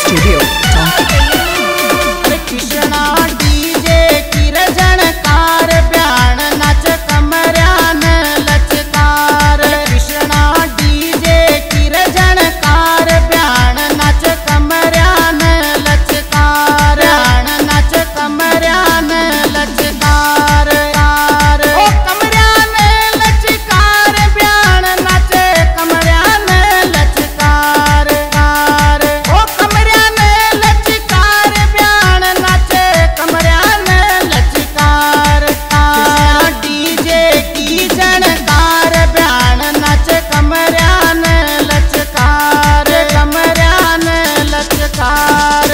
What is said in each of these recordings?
Studio, Tonkin. Krishna DJ किरजन कार ब्याण नच कमरान लचकार कृष्णा डीजे किरजन कार ब्याण नच कमरान लचकार ब्याण नच कमरान लचकार ओ कमरान लचकार ब्याण नच कमरान लचकार ओ कमरान लचकार ब्याण नच कमरान लचकार डीजे की जनकार ब्याण नच कमरान लचकार कमरान लचकार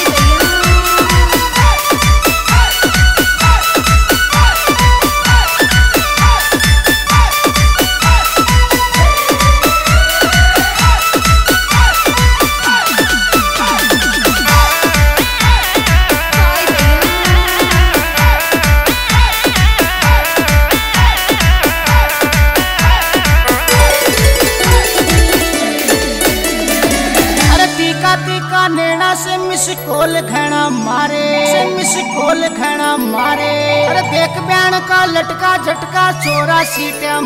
तीका नैना से मिस खोल घना मारे अरे देख ब्याण का लटका झटका चोरा सीटिया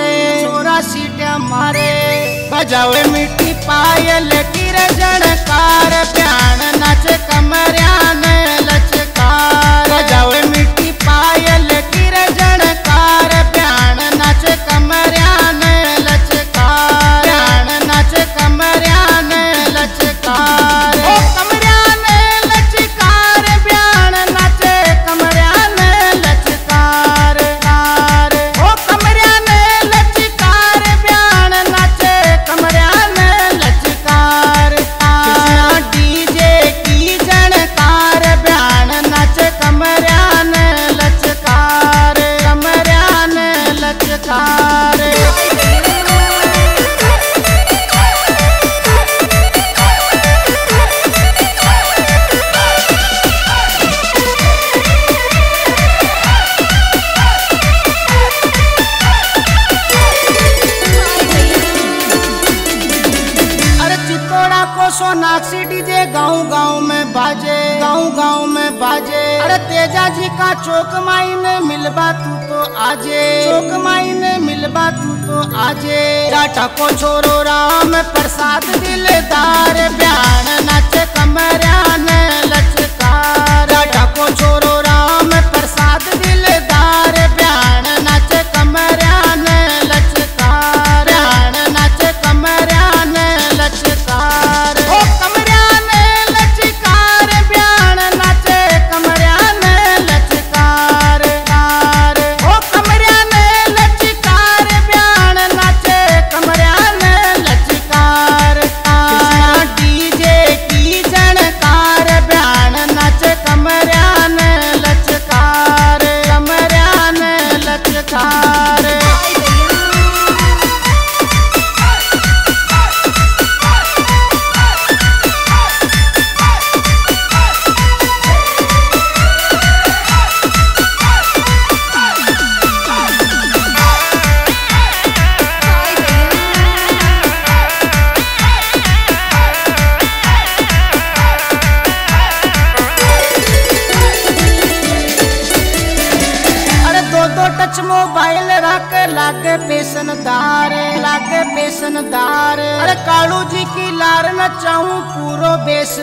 मारे बजावे मिट्टी पायल किरजन कार ब्याण नच कमरान लचकार बजावे मिट्टी पायल किरजन कार ब्याण नच कमरान लचकार ब्याण नच कमरान लचकार ओ कमरान लचकार ब्याण नच कमरान लचकार ओ कमरान लचकार ब्याण नच कमरान लचकार कृष्णा डीजे की जनकार ब्याण नच कमरान लचकार कमरान लचकार सोनाक्षी डीजे गाँव गाँव में बाजे अरे तेजा जी का चौक माइन मिलबा तू तो आजे टाटा को छोरो राम प्रसाद दिलदार ब्याण नच कमरान लचकार टाटा को छोरो राम प्रसाद दिलदार ब्याण नच कमरान लचकार ब्याण नच कमरान लचकार ओ कमरान लचकार ब्याण नच कमरान लचकार ओ कमरान लचकार ब्याण नच कमरान लचकार कृष्णा डीजे की जनकार ब्याण नच कमरान लचकार कमरान लचकार टच मोबाइल रख लागे पेशनदार अरे कालू जी की लार न चाहूं पूरो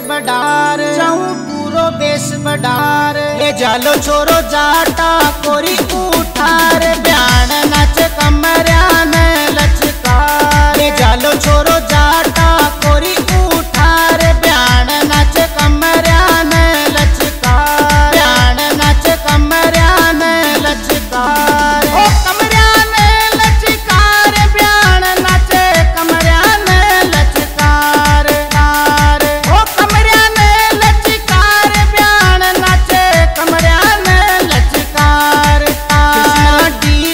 बेस बडार ले जालो छोरो जाटा कोरी उठार ब्याण नच कमरान लचकार ले जालो छोरो जाटा कोरी उठार ब्याण नच कमरान लचकार ब्याण नच कमरान लचकार ओ कमरान लचकार ब्याण नच कमरान लचकार ओ कमरान लचकार ब्याण नच कमरान लचकार कृष्णा डी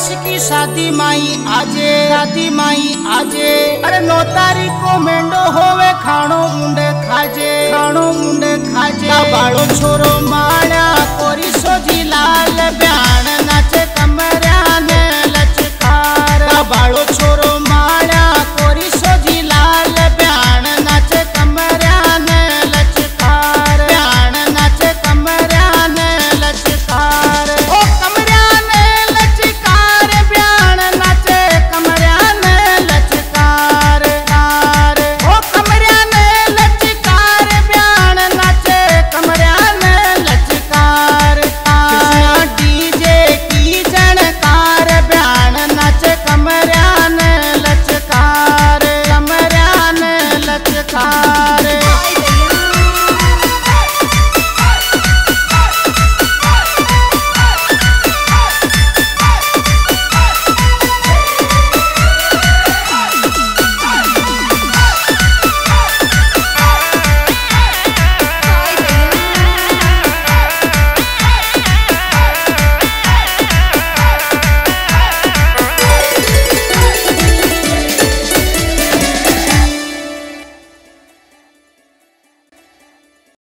बरस की शादी माई आजे, शादी माई आजे। अरे 9 तारीख को मेंढो होवे खाणो मुंडे खाजे, खाणो मुंडे खाजे। बाड़ो छोरो माड़ा कोरी सोजी लाल ब्याह